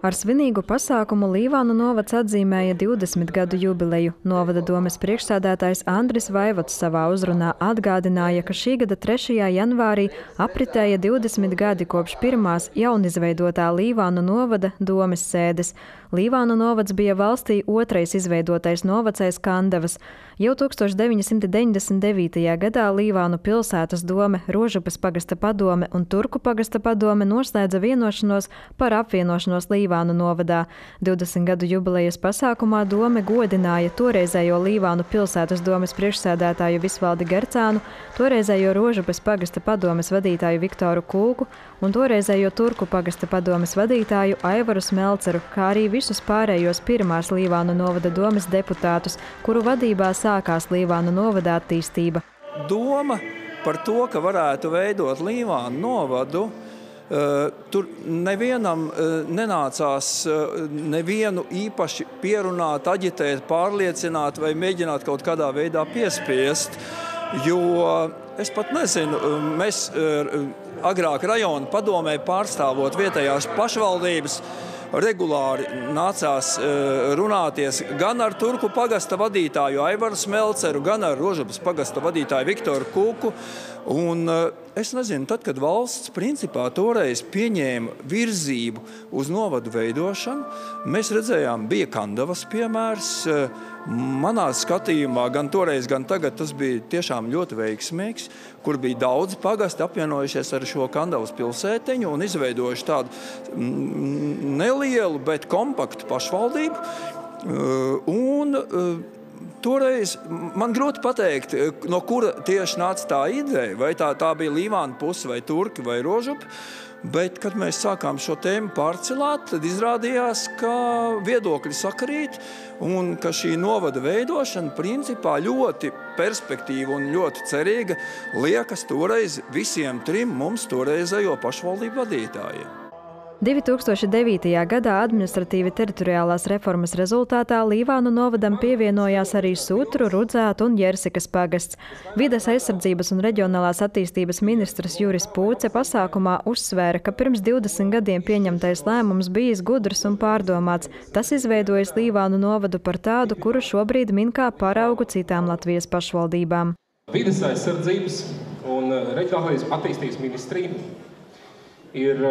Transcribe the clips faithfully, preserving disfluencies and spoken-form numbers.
Ar svinīgu pasākumu Līvānu novads atzīmēja divdesmit gadu jubileju. Novada domes priekšsēdētājs Andris Vaivods savā uzrunā atgādināja, ka šī gada trešajā janvārī apritēja divdesmit gadi kopš pirmās jaunizveidotā Līvānu novada domes sēdes. Līvānu novads bija valstī otrais izveidotais novads aiz Kandavas. Jau tūkstoš deviņi simti deviņdesmit devītajā gadā Līvānu pilsētas dome, Rožupes pagasta padome un Turku pagasta padome noslēdza vienošanos par apvienošanos Līvānu novadā. divdesmit gadu jubilejas pasākumā dome godināja toreizējo Līvānu pilsētas domes priekšsēdētāju Visvaldi Gercānu, toreizējo Rožupes pagasta padomes vadītāju Viktoru Kulku un toreizējo Turku pagasta padomes vadītāju Aivaru Smelceru, kā arī visus pārējos pirmās Līvānu novada domes deputātus, kuru vadībā sākās Līvānu novada attīstība. Doma par to, ka varētu veidot Līvānu novadu, Uh, tur nevienam uh, nenācās uh, nevienu īpaši pierunāt, aģitēt, pārliecināt vai mēģināt kaut kādā veidā piespiest, jo es pat nezinu, mēs uh, agrāk rajona padomē pārstāvot vietējās pašvaldības, regulāri nācās uh, runāties gan ar Turku pagasta vadītāju Aivaru Smelceru, gan ar Rožupes pagasta vadītāju Viktoru Kulku. Un es nezinu, tad, kad valsts principā toreiz pieņēma virzību uz novadu veidošanu, mēs redzējām, bija Kandavas piemērs. Manā skatījumā gan toreiz, gan tagad tas bija tiešām ļoti veiksmīgs, kur bija daudzi pagasti apvienojušies ar šo Kandavas pilsētiņu un izveidojuši tādu nelielu, bet kompaktu pašvaldību. Un toreiz man grūti pateikt, no kura tieši nāca tā ideja, vai tā, tā bija Līvānu puse, vai Turki, vai Rožupi, bet, kad mēs sākām šo tēmu pārcelāt, tad izrādījās, ka viedokļi sakarīt un ka šī novada veidošana principā ļoti perspektīva un ļoti cerīga liekas toreiz visiem trim mums toreizējo pašvaldību vadītājiem. divi tūkstoši devītajā gadā administratīvi teritoriālās reformas rezultātā Līvānu novadam pievienojās arī Sutru, Rudzētu un Jersikas pagasts. Vides aizsardzības un reģionālās attīstības ministrs Juris Pūce pasākumā uzsvēra, ka pirms divdesmit gadiem pieņemtais lēmums bijis gudrs un pārdomāts. Tas izveidojis Līvānu novadu par tādu, kuru šobrīd min kā paraugu citām Latvijas pašvaldībām. Vides aizsardzības un reģionālās attīstības ministrija ir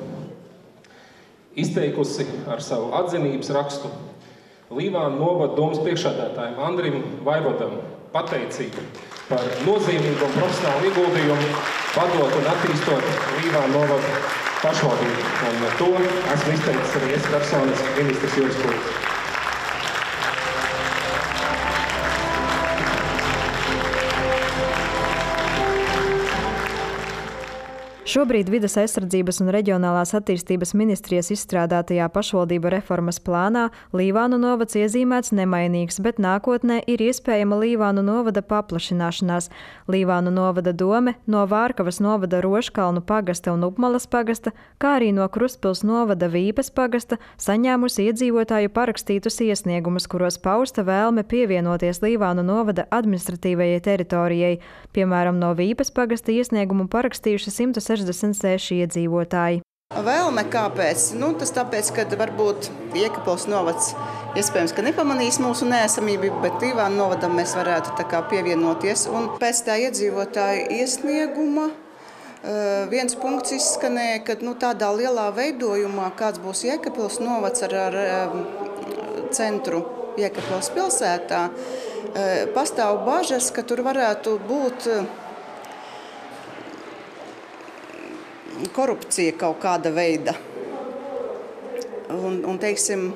izteikusi ar savu atzinības rakstu Līvānu novada domes priekšsēdētājiem Andrim Vaivodam pateicību par nozīmīgu un profesionālu ieguldījumu vadot un attīstot Līvānu novada pašvaldību. Un to esmu izteicis arī es personiski ministrs Juris Pūce. Šobrīd Vides aizsardzības un reģionālās attīstības ministrijas izstrādātajā pašvaldību reformas plānā Līvānu novads iezīmēts nemainīgs, bet nākotnē ir iespējama Līvānu novada paplašināšanās. Līvānu novada dome no Vārkavas novada Roškalnu pagasta un Upmalas pagasta, kā arī no Krustpils novada Vīpes pagasta, saņēmusi iedzīvotāju parakstītus iesniegumus, kuros pausta vēlme pievienoties Līvānu novada administratīvajai teritorijai. Piemēram, no Vīpes pagasta iesniegumu parakstījuši simt sešdesmit seši iedzīvotāji. Vēlme kāpēc? Nu, tas tāpēc, ka varbūt Jēkabpils novads iespējams, ka nepamanīs mūsu neesamību, bet Līvānu novadam mēs varētu tā kā pievienoties. Un pēc tā iedzīvotāja iesnieguma viens punkts izskanēja, ka nu, tādā lielā veidojumā, kāds būs Jēkabpils novads ar, ar centru Jēkabpils pilsētā, pastāv bažas, ka tur varētu būt korupcija kaut kāda veida. Un, un teiksim,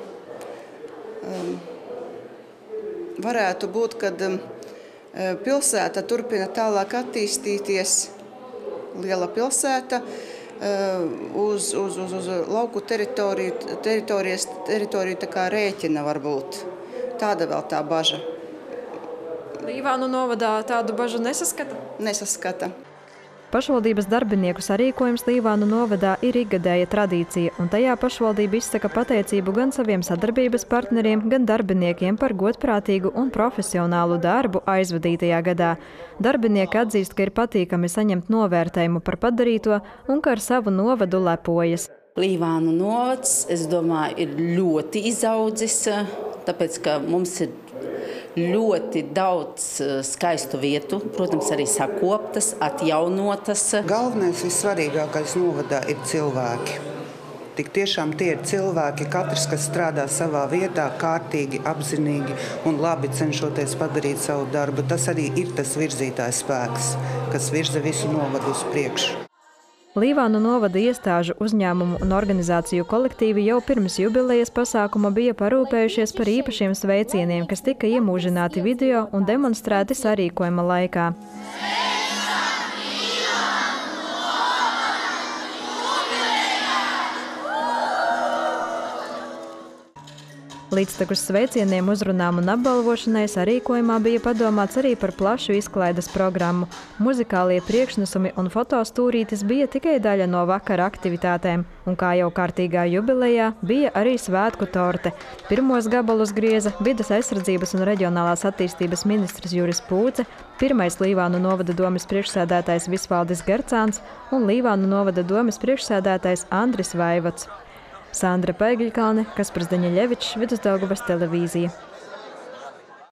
varētu būt, kad pilsēta turpina tālāk attīstīties, liela pilsēta, uz, uz, uz, uz lauku teritoriju, teritorijas, teritoriju tā kā rēķina varbūt. Tāda vēl tā baža. Līvānu novadā tādu bažu nesaskata? Nesaskata. Pašvaldības darbinieku sarīkojums Līvānu novadā ir ikgadēja tradīcija, un tajā pašvaldība izsaka pateicību gan saviem sadarbības partneriem, gan darbiniekiem par godprātīgu un profesionālu darbu aizvadītajā gadā. Darbinieki atzīst, ka ir patīkami saņemt novērtējumu par padarīto un ka ar savu novadu lepojas. Līvānu novads, es domāju, ir ļoti izaudzis, tāpēc, ka mums ir ļoti daudz skaistu vietu, protams, arī sakoptas, atjaunotas. Galvenais, vissvarīgākais novadā ir cilvēki. Tik tiešām tie ir cilvēki, katrs, kas strādā savā vietā, kārtīgi, apzinīgi un labi cenšoties padarīt savu darbu. Tas arī ir tas virzītājs spēks, kas virza visu novadu uz priekšu. Līvānu novada iestāžu, uzņēmumu un organizāciju kolektīvi jau pirms jubilejas pasākuma bija parūpējušies par īpašiem sveicieniem, kas tika iemūžināti video un demonstrēti sarīkojuma laikā. Līdztekus sveicieniem, uzrunām un apbalvošanai sarīkojumā bija padomāts arī par plašu izklaides programmu. Muzikālie priekšnesumi un fotostūrītis bija tikai daļa no vakara aktivitātēm, un kā jau kārtīgā jubilejā, bija arī svētku torte. Pirmos gabalus grieza vides aizsardzības un reģionālās attīstības ministrs Juris Pūce, pirmais Līvānu novada domes priekšsēdētājs Visvaldis Gercāns un Līvānu novada domes priekšsēdētājs Andris Vaivods. Sandra Paigļkalne, Kaspars Daņeļevičs, Vidusdaugavas televīzija.